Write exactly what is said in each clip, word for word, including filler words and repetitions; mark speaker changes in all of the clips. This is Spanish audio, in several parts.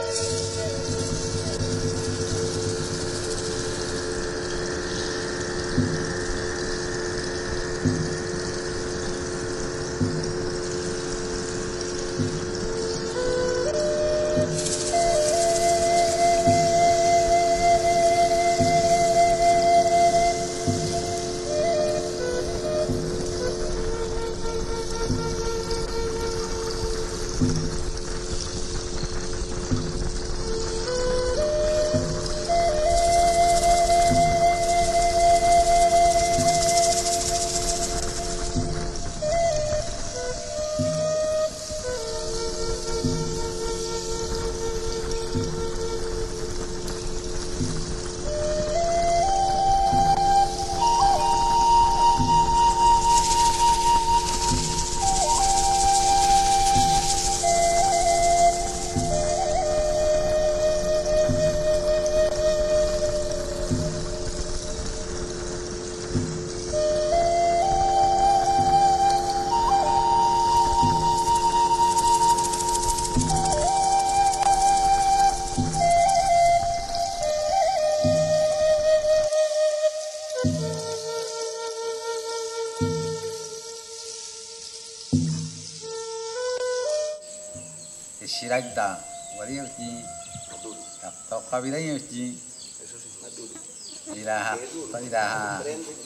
Speaker 1: Shiragda, Warioji, Tokavidayoji, Ilaha, Ilaha,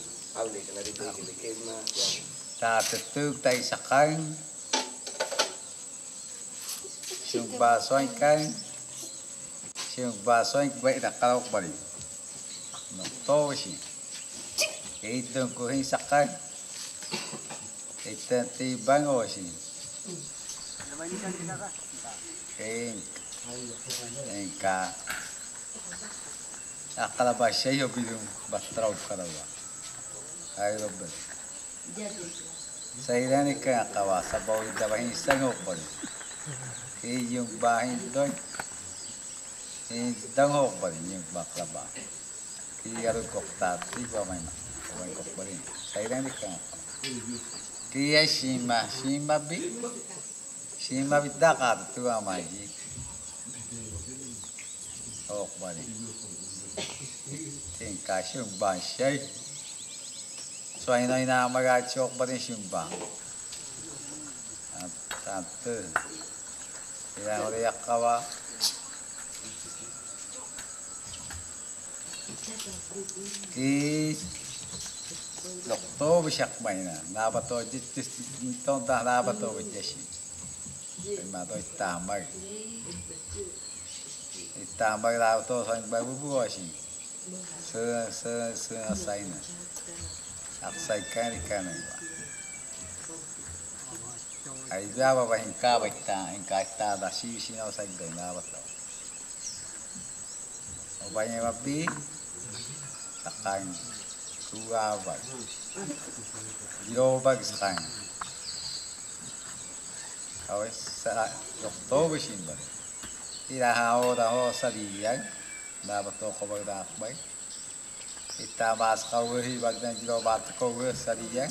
Speaker 1: Tatetuk Tai Sakan, Sumba Soinkan, Sumba Soink Baik Dakal Bari, Notoshi, Itu Kuhin Sakan, Itu Tibang Oshi. Eng, engka, akala bahasa yo bilang batrau karawa, ayo ber. Saya ni kan akawa sabau ida bahin sangok beri, hiyung bahin doi, hiyung dangok beri yung baklaba, hiyaru kok tati bawa mana, bawa kok beri. Saya ni kan, kiai sima sima bi. Sima bidaka tu amaji, oh balik, tingkah sumba syai, soalnya ina amaga cok balik sumba, tante, ina orang yakawa, ki, doktor bisyak mainan, nabato jitis, entah dah nabato bijasi. Mà tôi tạm bay tạm bay lao tôi thành bay bút bút gì sơ sơ sơ say này áp say cái này cái này ai ra vào hình ca bạch ta hình ca ta đã xí xí nào say đời nào bắt đầu ở bay này mà bí sắc thành tua vậy video bagi sắc Awes sa doktor bersimpan. Tidak hao dah sadian, dah betul kau berdak baik. Kita bahas kau beri bagian jilo bat kau beri sadian.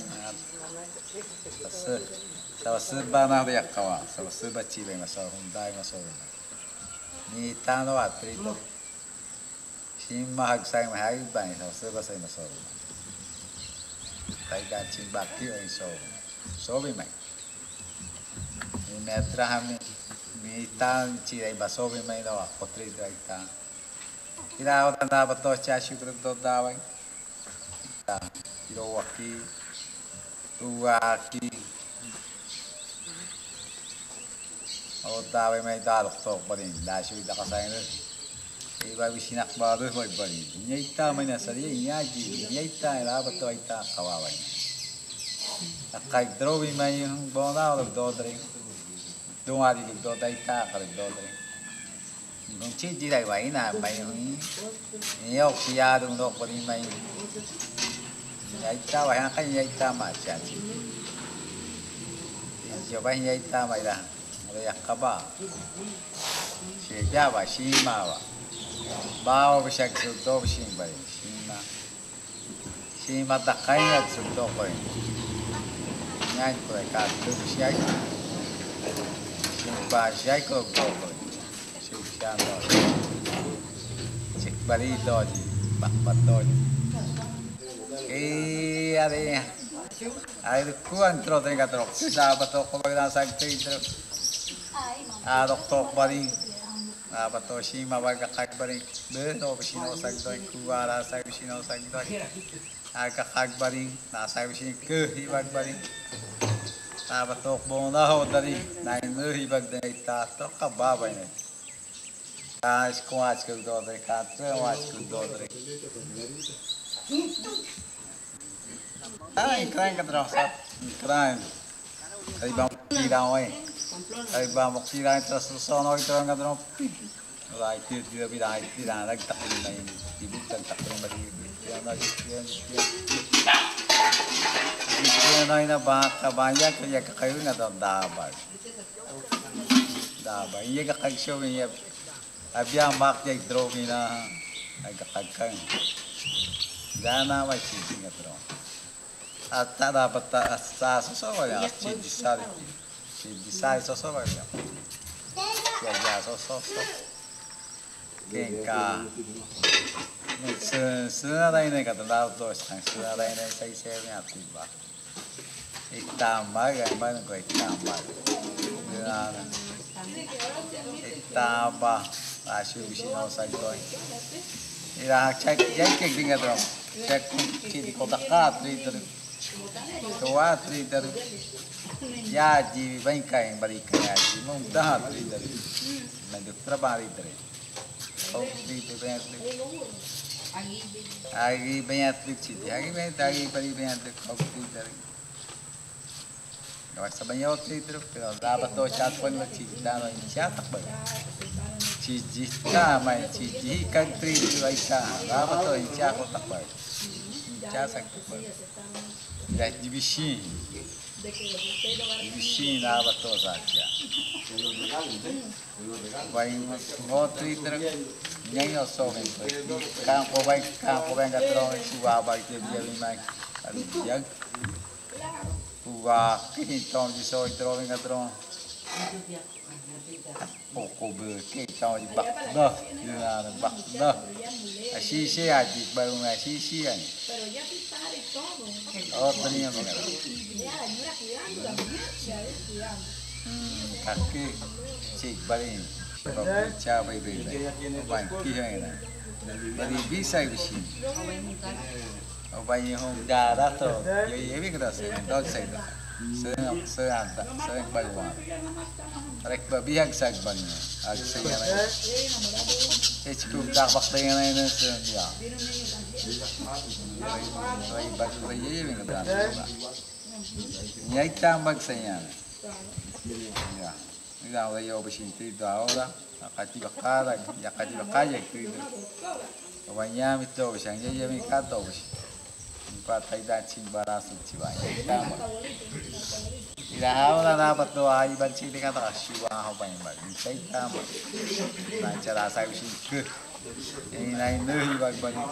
Speaker 1: Se, sebana dia kawa, sebab ciri masuk hundai masuk. Ni tano atri tu. Sima hak saya mahai banyak, sebab saya masuk. Tidak cimbaki orang so, so bimai. Metra kami minta cirai baso bimai doa potri doa kita awak tanda betul casu betul dawai kita kilo waki dua ki awak dawai mai dah doktor beri dah sudah tak kasih ni iba bisinak baru hoi beri nyata mana sari nyaji nyata lah betul kita kawai akai drobi mai yang bona betul dring Dua hari dua day ta kalau dua day, nung ciri jirai wai na mai nung ni ok siya dung dok beri mai, yai ta wai kan yai ta macam ni, siapa yai ta mai lah, ada yak kaba, siapa sima wa, bawa bisa sudah sima sima, sima tak kaya sudah kau, ngai kau kat tu siapa. Bahasa kau kau, siya doji. Cik bali doji, bakbat doji. Eh, ada ada kuan terus dengan terus. Dapat tu kau bagi nasi terus. Ada tok bali. Dapat tu si ma bagi kak bali. Betul besi nau sak doi kuara sak besi nau sak doi. Ada kak bali, nasi besi ke hibag bali. Dapat tu bona ho dari. Naik nu hibag dari ta tu kababa ini. Kas kuas ke doi dari katre kuas ke doi dari. Ah, keren kan terus, keren. Dari bang kirau eh, dari bang kirau terus sono itu kan terus. Lah itu dia bilang itu dah lagi tak boleh main, ibu kan tak boleh beri. Dia nak dia dia. Dia nak ina bang banyak kerja kayu nggak tahu dapat. Dapat. Ia kakak show ini, abia mak jadi drop ini lah, agak kakak. Jangan macam ini terus. Ata dapat sa sosoba ya, si disari, si disari sosoba ya. Ya ya sososo. Kenka. Se se ada ini kata dapat dos, se ada ini saya saya ni hati bah. Itambah kan, mana kau itambah. Jangan. Itambah, asyik usi nau saya kau. Ira cek cek cek tinggal terus. Cek kunci di kotak kat itu. Tua trader ya ji bankai balik ya ji mudah trader nanti terbalik trader oh trader banyak lagi banyak trader lagi banyak lagi balik banyak oh trader kalau sebanyak trader kalau dapat tu cat pun macam dah macam cat apa cici tak main cici kan trader baiklah dapat tu cat kau tak baik cat sakit baik dah divisi, divisi na betul saja. Baik, ngotri terus, nyanyi osokan. Kang pobai, kang pobai nggak terus suah baik dia dia lima, dia suah kita di soal terus nggak terus. Pokok berkita di bak dah, dia bak dah. Asisi aja, baru asisi aja. Oh, tentunya benar. Hmm, kaki cik balik, kalau cabai beri, banyak kian. Beri bisa bisi. Oh, banyak hong darah tu, ya ya ni kita sih, dot saya. Sering sering ada, sering balik. Mereka berbiak saya balik, agak saya ni. Eh, cukup dah waktu yang lain sering dia. Bayi batu bayi ni kita ada. Nyai tambak saya. Ya, ni dah orang yang bersih itu dah orang. Kati bakar, ya kati bakar je itu. Banyak itu bersih, jadi jadi kata bersih. Empat tidak cimbara suci banyak. Tambak. Tidak orang dapat doa iban cili kata syuah apa yang baik. Saya tambak. Lancar rasa bersih ke. Ini lain lagi bagi.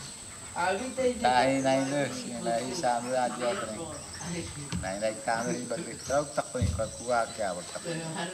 Speaker 1: Tại này nữa, này sao nữa ăn cho cái này này cao nữa bật cái trâu tắc này còn qua kèo bật tắc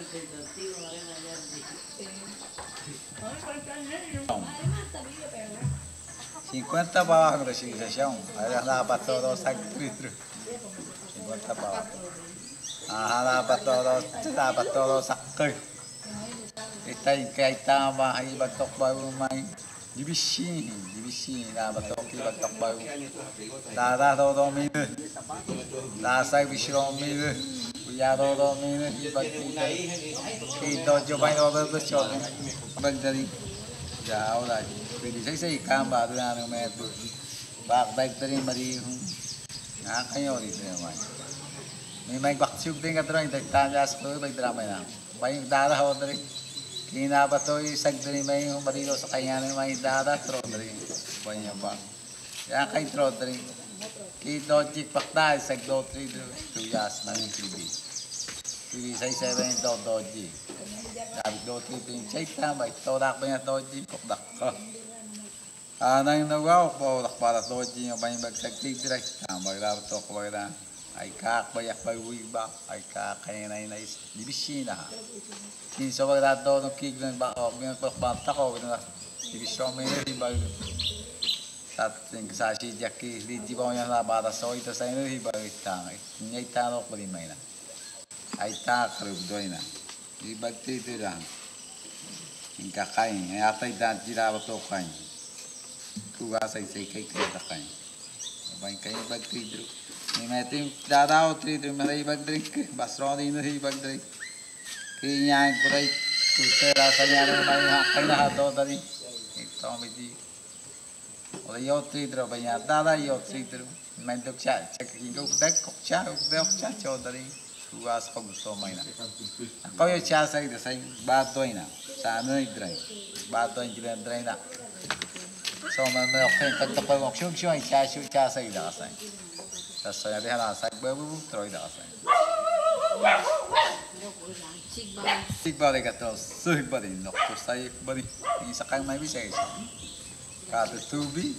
Speaker 1: cinquenta bawah kalau sih saya ada dapat todo sakit cinquenta bawah ah dapat todo dapat todo sakit kita kita mah ibat tok baru main divisi divisi na batok ki batok baru dada do do mi da sai visro mi ya do do mi ibat ki do jo bai do do cho ban dari jauh lah jadi saya saya kamba tu yang me tu bak baik dari mari na kayo di sana mai mai bak chuk ding ka terang tak tanya sekali baik drama na baik dada ho dari Kina ba to isag dari may marilo sa kanya ni may dada tro dari banyak bang. Ya kay tro dari. Kito chik pakda isag do tri tuyas nang T V. T V say seven do doji. Dabi do tri ting chita may to dak ba doji kok dak. Ah nang nagaw po dak para doji ng bang bagsag tig direct. Ah maglaw to ko ba Ay kakbayak bawi ba ay kakainay na is dibisina. Kinsa ba dato no kiglan ba o mi ko banta ko no divisyon may ba sa ting sa si Jackie di di ba niya bata so ito sa ino hiba itang niya itano ko din may na. Ay ta krib doy na. Di bagti ito lang. Yung kakain ay atay dan jira to kain. Kuha sa isay kay kaya kain. Abay kayo bagti dro. Ni metin dada o tri dro may bag drink basro din no hibag drink. Kaya ko ray tutera sa niya na may hakay na hato dali. Ito may di. O yo tri dro ba niya dada yo tri dro. May dok siya check hingo dak kok siya dok siya chodari. Tugas ko gusto may na. Ako yung siya sa ito sa batoy na. Sa ano yung dry. Batoy yung dry na. So man may okay pagtapal mo siyong siyong siya siyong siya sa ito kasi. Tapos sa natin hala sa babu troy da kasi. Sigbali ka to. Sigbali no. To sa ikbali. Isa kang may bisay siya. Kato tubi.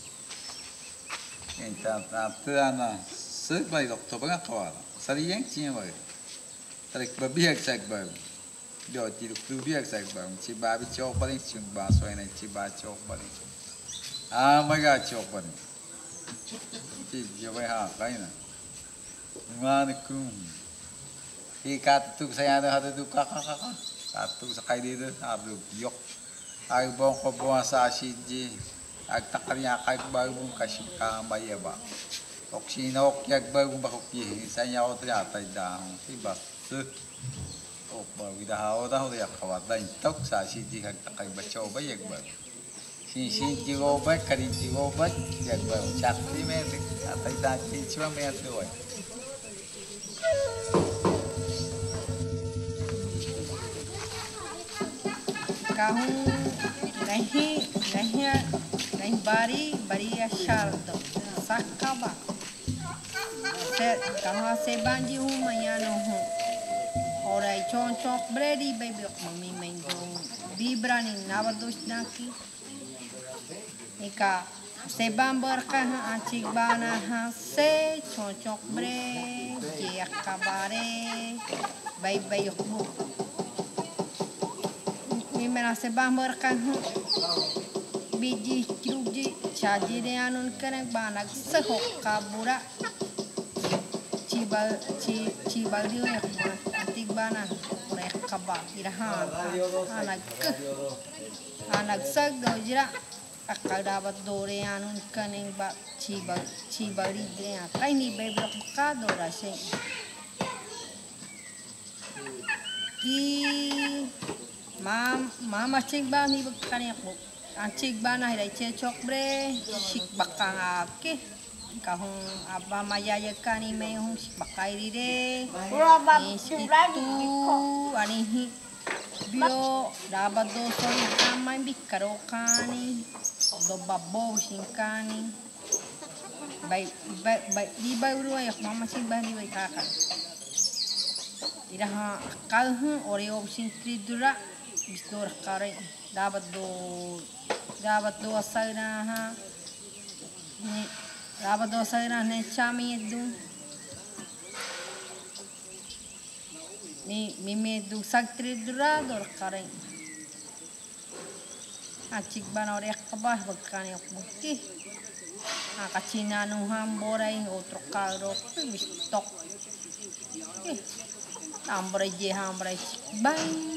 Speaker 1: Yan ta na sigbali doktor ba nga kawala. Sariyang siya mo. Tarik babihag sa ikbali. Dio tiruk tubiag sa ikbali. Si babi chok pa rin. Siyong baso ay na si ba chok pa rin. Ah, maga chok pa rin. Si jaway ha, kaya na. Mga kum. Hi katutuk sa yana hatutuk kakakaka. Katutuk sa kay dito. Ablo, yok. Ay bong ko buwan sa asiji. Agtakarya kay bagong kasikambaya ba. Oksina okyag bagong bakopye. Sa niya ko triyatay dahong. Diba? O bagida hao dahong riyak kawaday. Tok sa asiji agtakay bacho ba yag ba. Sin jigo ba karin jigo ba yag ba. Chakri me atay dati chiwa me atoy.
Speaker 2: Kahung nahi nahi nahi bari bari ashaldo sakaba se kaha se banji hu mayano hu orai chon chok bredi baby mami mengo vibrani navados naki ika se bambar ka achik bana ha se chon chok bre ki akabare bye bye hu Mena se bambar kan biji ciruji caji de anun keren banak sehok kabura cibal ci cibal dia ya antik bana mereka kaba irahan anak ke anak seg dojira akal dapat dore anun kenen ba cibal cibal dia kai ni beblok kado rasa ki Mam, mama cik ba ni bakani ako. Ang cik ba na hiday chok bre, sik bakang ake. Kahong aba mayaya kani may hong sik bakay rire. Ni situ ani hi bio dapat do soy kamay bikaro kani. Do babo singkani. Bay bay bay di bay uru ayak mama cik ba ni bay kakan. Iraha kalhun oreo singkri dura. Bistor kare dapat do dapat do asana ha ni dapat do asana ne chami edu ni mime du sagtri dura dor kare acik banore kabah bagkani okmuki akacina nu hamborai otro karo bistok eh hamborai je hamborai bye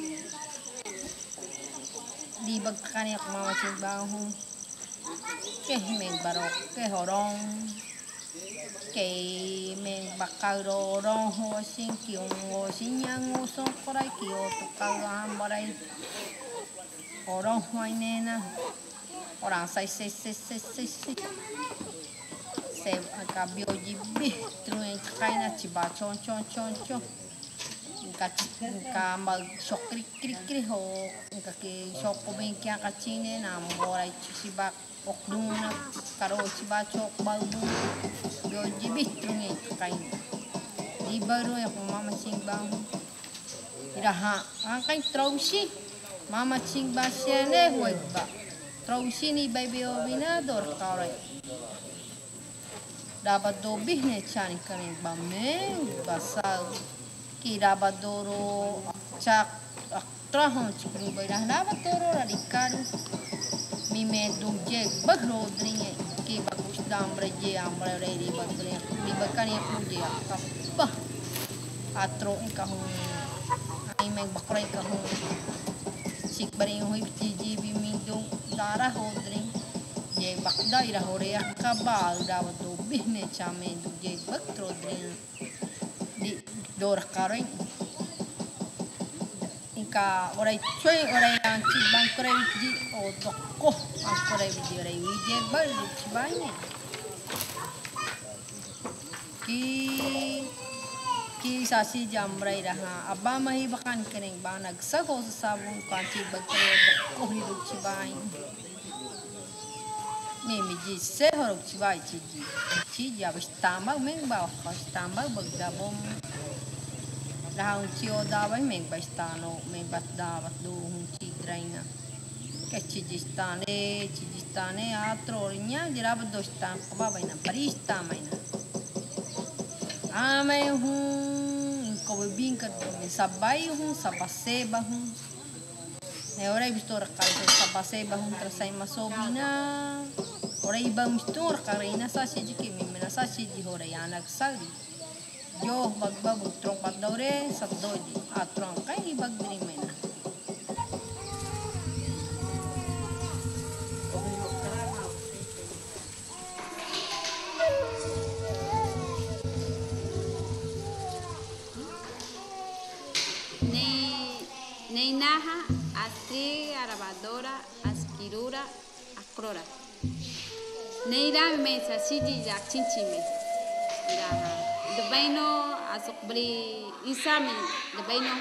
Speaker 2: di bagkani ako mama sibaho ke meng barok ke horong ke meng bakal rorong ho sing kiong ho sing yang ho song korai kio to kalam barai horong hoy nena orang sai sai sai sai sai sai se akabio jibi trueng kaina chiba chon chon chon chon ka mag sok krik krik krik ho ka ke sok ko ben kya ka chine na morai chiba okdung na karo chiba chok babu yo jibi trungi kain di baru ya mama sing bang iraha ang kain trousi mama sing ba siane hoy ba trousi ni baby obinador kare dapat do bihne chani kare bameng basal ki dapat doro chak trahon chikru bayah dapat doro radikaru mi me dum je bagro dringe ki bagus dam breje amre re di bagre di bakani puje kappa atro kahun ai meg bakre kahun sik bari hui ji bi mi dum darah hodring je bakda ira hore akabal dapat do bihne chame du je bagro dring di dor karen ka orai choi orai ang chi bang kore di o doko ang kore di orai wije bal chi banye ki ki sasi jamrai raha abba mahi bakan keneng ba nagsago sa sabong kanchi bag kore doko hidu chi banye me mi ji se horok chi bai chi ji chi ja bistambag meng ba bistambag bagdabom Lahang cio dawai meng bastano meng bat davat do hung ci draina ke cijistane cijistane atrornya dirab dostan kaba baina barista maina ame hung ko bin ka sabai hung sabaseba hung ne ora bistor kal sabaseba hung trasai masobina ora ibam bistor karina sa siji mena sa siji hora yanak sali Yo bagba butrong pat daure sat doji atrong kai bag diri mena.
Speaker 3: Ne neinaha astri arabadora askirura akrora. Neira mesa siji jak cinchime. Iraha. The baino asok beli isami the baino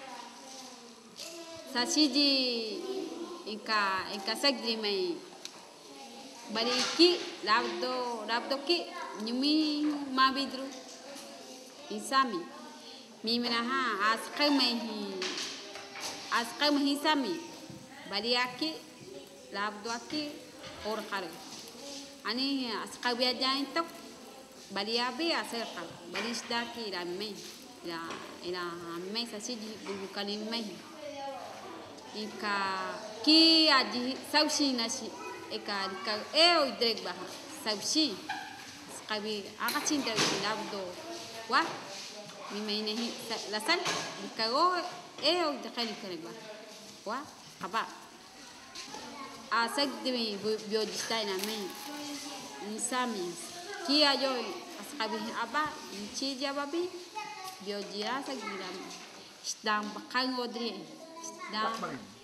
Speaker 3: sasiji inka inka sagri mai bari ki labdo labdo ki nyumi mabidru isami mimina ha askai mai askai mai isami bari aki labdo aki or kare ani askai biaja intok bali abi acerca bali daki ila me ila ila me sasiji bukali me ika ki aji sausi nasi eka ika eo idrek baha sausi kabi akacin dari labdo wa mi me nehi lasan ika go eo idrek kare ba wa kaba asak demi biodista na me nisami Kia yo askabi apa inci jababi biojira sagiram sedang bakal ngodri sedang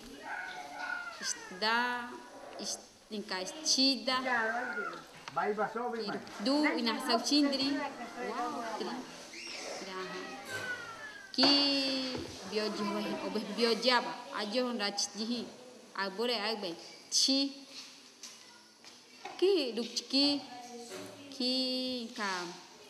Speaker 3: sedang istingkai cida du ina saucindri wow tri ki bioji obeh biojaba ajo rach jihi abore agbe chi ki dukki ki ka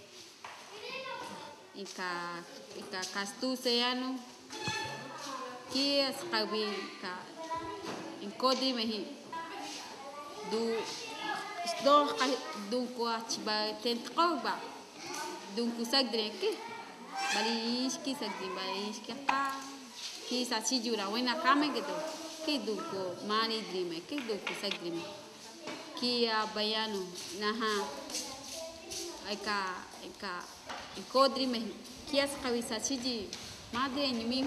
Speaker 3: ika ika kastu seano ki askabi ka inkodri mehi du sto du ko chiba tentko ba du ku sagdre ki bali iski sagdi bali iski ka ki sa si jura wena kame gitu ki du ko mani drime ki du ku sagdre ki bayano naha eka eka ikodri me kias kawisa siji madre nyumi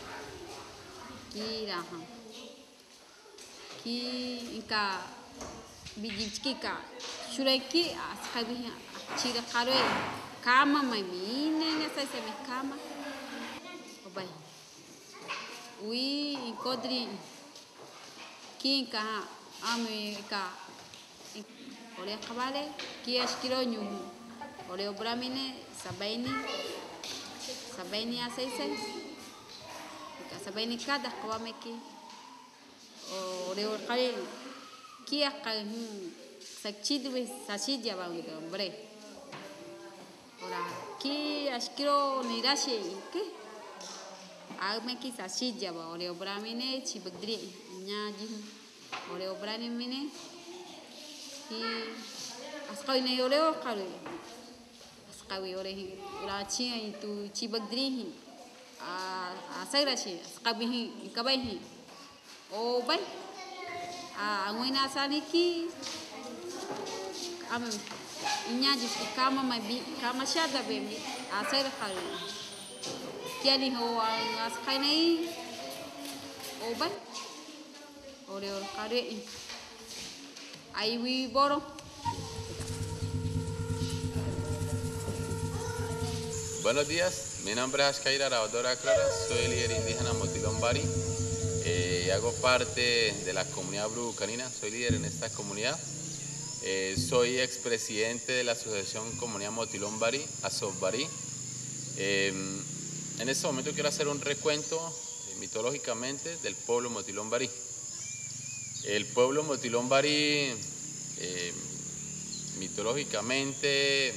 Speaker 3: ki raha ki ika bijiki ka shureki askabi chira kare kama mai mine nessa se me kama obai ui ikodri ki ka ame ka oleh kabale ki askiro nyumu oleh obramine sabaini sabaini aseise ka sabaini kada kawameki oleh kali ki akal sakchidwe sasija bangido bre ora ki askiro nirashi ke agmeki sasija ba oleh obramine chibagdri nyaji oleh obramine ki asqawi na yoreo qawi asqawi orehi urachi itu chibagdrihi a asairashi asqabihi ikabahi o bai a ngoina saliki am inyaji kama mabi kama shada be asaira qawi kiani ho asqainai o bai ore ore qari aiwi boro.
Speaker 4: Buenos días, mi nombre es Ashkaira Rabadora Clara, soy líder indígena Motilón Bari, eh, hago parte de la comunidad brubucanina, soy líder en esta comunidad, eh, soy expresidente de la Asociación Comunidad Motilón Bari, ASOB Bari. Eh, en este momento quiero hacer un recuento eh, mitológicamente del pueblo Motilón Bari. El pueblo Motilón Bari eh, mitológicamente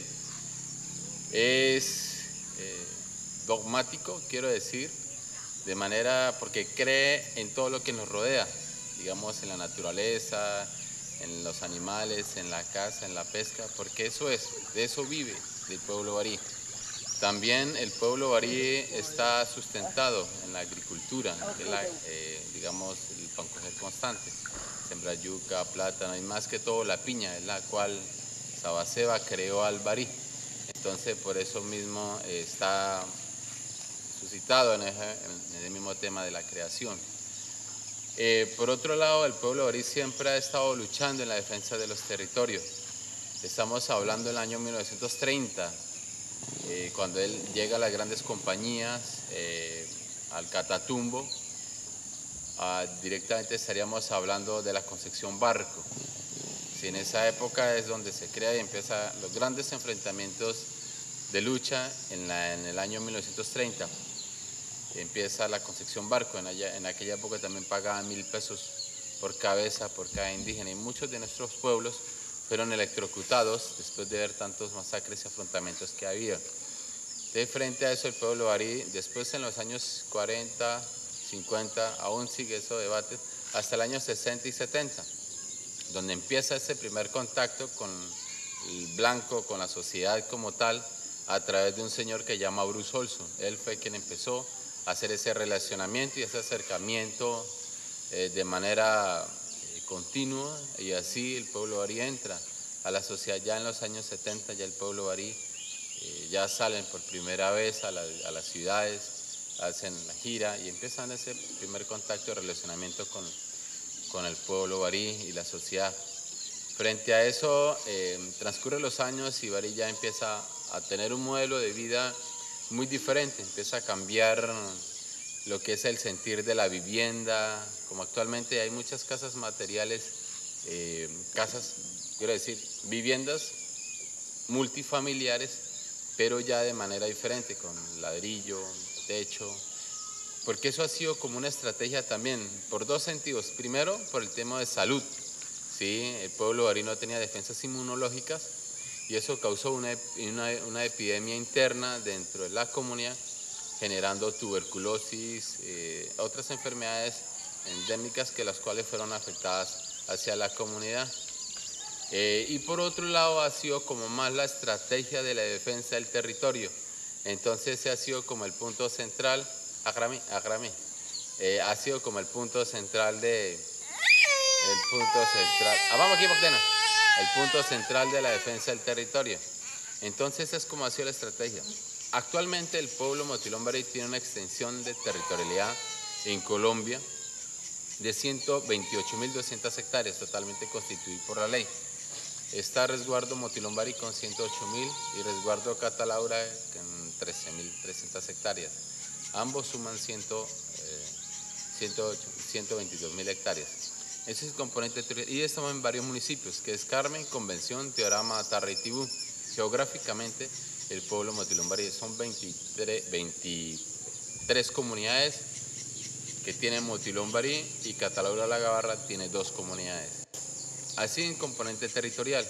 Speaker 4: es eh, dogmático, quiero decir, de manera porque cree en todo lo que nos rodea, digamos en la naturaleza, en los animales, en la caza, en la pesca, porque eso es, de eso vive el pueblo barí. También el pueblo barí está sustentado en la agricultura, que es la, eh, digamos, el pan coger constante. Sembra yuca, plátano y más que todo la piña, es la cual Sabaseba creó al barí. Entonces por eso mismo eh, está suscitado en, ese, en el mismo tema de la creación. Eh, por otro lado, el pueblo barí siempre ha estado luchando en la defensa de los territorios. Estamos hablando del año mil novecientos treinta, eh, cuando él llega a las grandes compañías, eh, al Catatumbo. Uh, directamente estaríamos hablando de la Concepción Barco. Sí, en esa época es donde se crea y empiezan los grandes enfrentamientos de lucha en, la, en el año mil novecientos treinta. Empieza la Concepción Barco, en, allá, en aquella época también pagaban mil pesos por cabeza, por cada indígena, y muchos de nuestros pueblos fueron electrocutados después de ver tantos masacres y afrontamientos que había. De frente a eso el pueblo barí, después en los años cuarenta, cincuenta, aún sigue esos debates, hasta el año sesenta y setenta, donde empieza ese primer contacto con el blanco, con la sociedad como tal, a través de un señor que llama Bruce Olson. Él fue quien empezó a hacer ese relacionamiento y ese acercamiento eh, de manera eh, continua, y así el pueblo barí entra a la sociedad. Ya en los años setenta ya el pueblo barí eh, ya salen por primera vez a, la, a las ciudades, hacen la gira y empiezan ese primer contacto y relacionamiento con, con el pueblo barí y la sociedad. Frente a eso, eh, transcurren los años y Barí ya empieza a tener un modelo de vida muy diferente, empieza a cambiar lo que es el sentir de la vivienda, como actualmente hay muchas casas materiales, eh, casas, quiero decir, viviendas multifamiliares, pero ya de manera diferente, con ladrillo, techo, porque eso ha sido como una estrategia también, por dos sentidos. Primero, por el tema de salud, ¿sí? El pueblo barí no tenía defensas inmunológicas y eso causó una, una, una epidemia interna dentro de la comunidad, generando tuberculosis, eh, otras enfermedades endémicas que las cuales fueron afectadas hacia la comunidad. Eh, y por otro lado ha sido como más la estrategia de la defensa del territorio. Entonces ese ha sido como el punto central, agrami, agrami, eh, ha sido como el punto central de, el punto central, ah, vamos aquí, Bogdana, el punto central de la defensa del territorio. Entonces es como ha sido la estrategia. Actualmente el pueblo Motilón Barí tiene una extensión de territorialidad en Colombia de ciento veintiocho mil doscientas hectáreas, totalmente constituido por la ley. Está resguardo Motilón Barí con ciento ocho mil y resguardo Catalaura con trece mil trescientas hectáreas. Ambos suman cien, eh, ciento veintidós mil hectáreas. Ese es el componente territorial. Y estamos en varios municipios, que es Carmen, Convención, Teorama, Tarra y Tibú. Geográficamente, el pueblo Motilón Barí son veintitrés, veintitrés comunidades que tienen Motilón Barí, y Catalaura La Gabarra tiene dos comunidades. Así en componente territorial.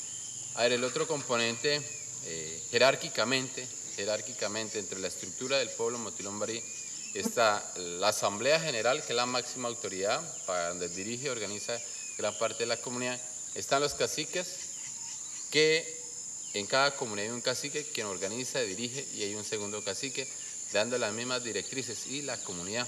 Speaker 4: A ver, el otro componente, eh, jerárquicamente, jerárquicamente entre la estructura del pueblo Motilón Barí está la Asamblea General, que es la máxima autoridad, para donde dirige y organiza gran parte de la comunidad. Están los caciques, que en cada comunidad hay un cacique quien organiza, dirige, y hay un segundo cacique dando las mismas directrices y la comunidad.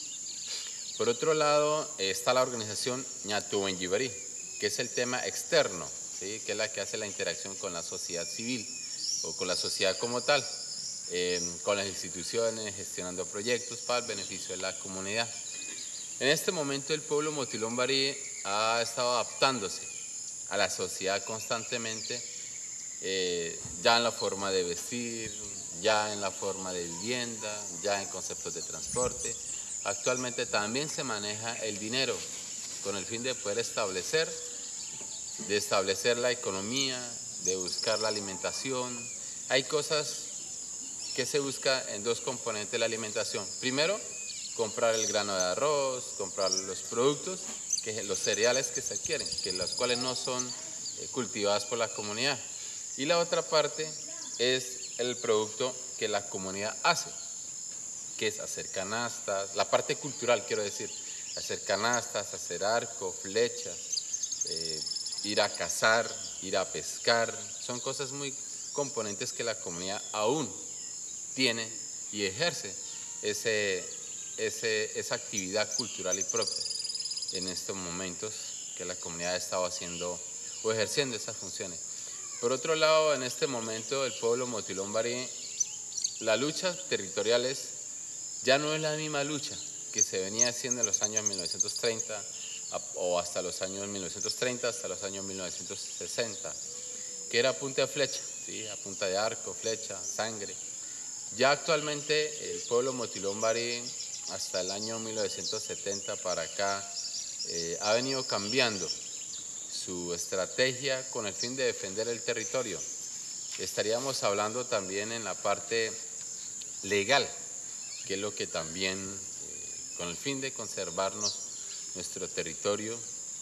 Speaker 4: Por otro lado está la organización Ñatubenjibarí, que es el tema externo, ¿sí? Que es la que hace la interacción con la sociedad civil o con la sociedad como tal, eh, con las instituciones, gestionando proyectos para el beneficio de la comunidad. En este momento el pueblo Motilón Barí ha estado adaptándose a la sociedad constantemente, eh, ya en la forma de vestir, ya en la forma de vivienda, ya en conceptos de transporte. Actualmente también se maneja el dinero con el fin de poder establecer, de establecer la economía, de buscar la alimentación. Hay cosas que se busca en dos componentes de la alimentación. Primero, comprar el grano de arroz, comprar los productos, que los cereales que se adquieren, que los cuales no son eh, cultivados por la comunidad. Y la otra parte es el producto que la comunidad hace, que es hacer canastas, la parte cultural quiero decir, hacer canastas, hacer arco, flechas, eh, ir a cazar, ir a pescar, son cosas muy componentes que la comunidad aún tiene y ejerce ese, ese, esa actividad cultural y propia en estos momentos que la comunidad ha estado haciendo o ejerciendo esas funciones. Por otro lado, en este momento el pueblo Motilón Barí, la lucha territorial ya no es la misma lucha que se venía haciendo en los años mil novecientos treinta o hasta los años mil novecientos treinta, hasta los años mil novecientos sesenta, que era a punta de flecha, ¿sí? A punta de arco, flecha, sangre. Ya actualmente el pueblo Motilón Barí, hasta el año mil novecientos setenta para acá, eh, ha venido cambiando su estrategia con el fin de defender el territorio. Estaríamos hablando también en la parte legal, que es lo que también, eh, con el fin de conservarnos nuestro territorio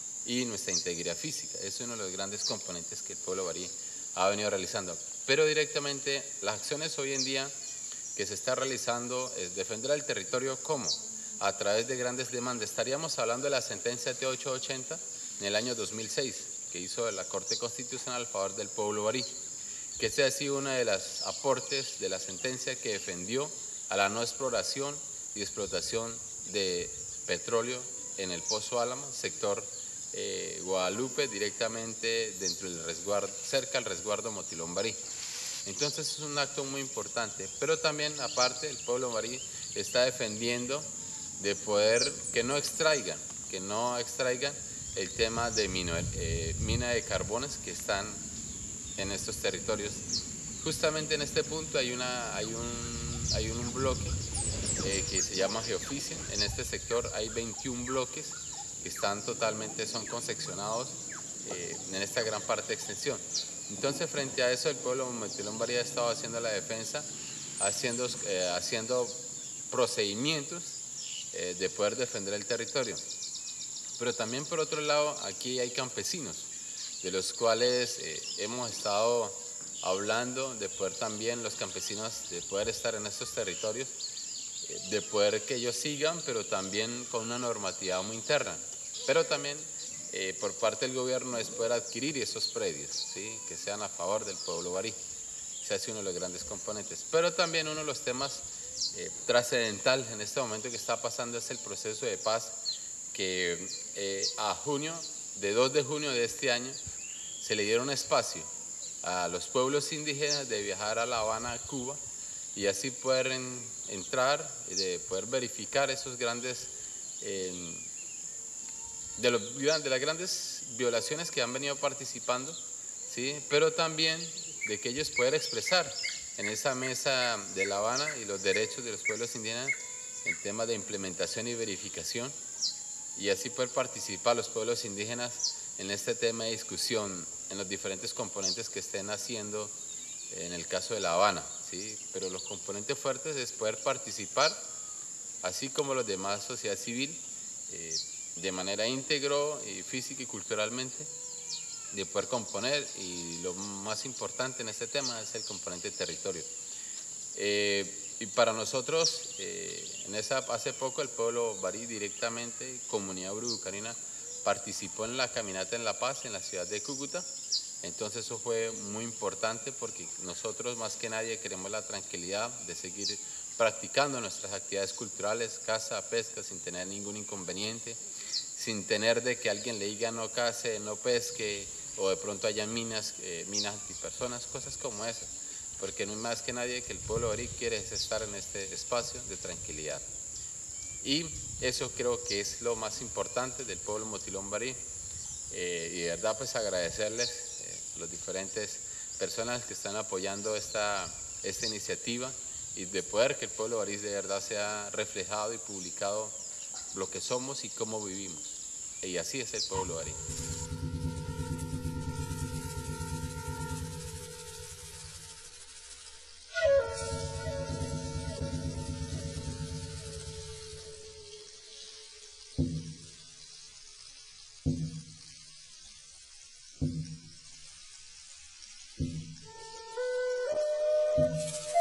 Speaker 4: y nuestra integridad física. Es uno de los grandes componentes que el pueblo barí ha venido realizando. Pero directamente las acciones hoy en día que se está realizando es defender el territorio, ¿cómo? A través de grandes demandas. Estaríamos hablando de la sentencia T ochocientos ochenta en el año dos mil seis, que hizo la Corte Constitucional a favor del pueblo barí, que este ha sido uno de los aportes de la sentencia que defendió a la no exploración y explotación de petróleo en el Pozo Álamo, sector eh, Guadalupe, directamente dentro del resguardo, cerca al resguardo Motilón Barí. Entonces es un acto muy importante, pero también aparte el pueblo barí está defendiendo de poder que no extraigan, que no extraigan el tema de mino, eh, mina de carbones que están en estos territorios. Justamente en este punto hay, una, hay, un, hay un bloque eh, que se llama Geofisien. En este sector hay veintiún bloques que están totalmente, son concesionados eh, en esta gran parte de extensión. Entonces, frente a eso, el pueblo Motilón Barí ha estado haciendo la defensa, haciendo, eh, haciendo procedimientos eh, de poder defender el territorio. Pero también, por otro lado, aquí hay campesinos, de los cuales eh, hemos estado hablando, de poder también los campesinos, de poder estar en estos territorios, eh, de poder que ellos sigan, pero también con una normatividad muy interna. Pero también Eh, por parte del gobierno es poder adquirir esos predios, ¿sí? Que sean a favor del pueblo barí. Ese es uno de los grandes componentes. Pero también uno de los temas eh, trascendental en este momento que está pasando es el proceso de paz que eh, a junio, de dos de junio de este año, se le dieron espacio a los pueblos indígenas de viajar a La Habana, Cuba, y así poder en, entrar, de poder verificar esos grandes... Eh, De, los, de las grandes violaciones que han venido participando, ¿sí? Pero también de que ellos puedan expresar en esa mesa de La Habana y los derechos de los pueblos indígenas en temas de implementación y verificación, y así poder participar los pueblos indígenas en este tema de discusión, en los diferentes componentes que estén haciendo en el caso de La Habana, ¿sí? Pero los componentes fuertes es poder participar, así como los demás sociedad civil, eh, de manera íntegro y física y culturalmente, de poder componer, y lo más importante en este tema es el componente territorio. Eh, y para nosotros, eh, en esa, hace poco el pueblo barí directamente, comunidad bruducarina, participó en la caminata en La Paz, en la ciudad de Cúcuta, Entonces eso fue muy importante porque nosotros más que nadie queremos la tranquilidad de seguir practicando nuestras actividades culturales, caza, pesca, sin tener ningún inconveniente, sin tener de que alguien le diga no case, no pesque, o de pronto haya minas, eh, minas antipersonas, cosas como esas, porque no es más que nadie que el pueblo barí quiere es estar en este espacio de tranquilidad. Y eso creo que es lo más importante del pueblo Motilón Barí, eh, y de verdad pues agradecerles eh, a las diferentes personas que están apoyando esta, esta iniciativa, y de poder que el pueblo barí de verdad sea reflejado y publicado lo que somos y cómo vivimos. Y así es el pueblo barí.
Speaker 5: Thank you.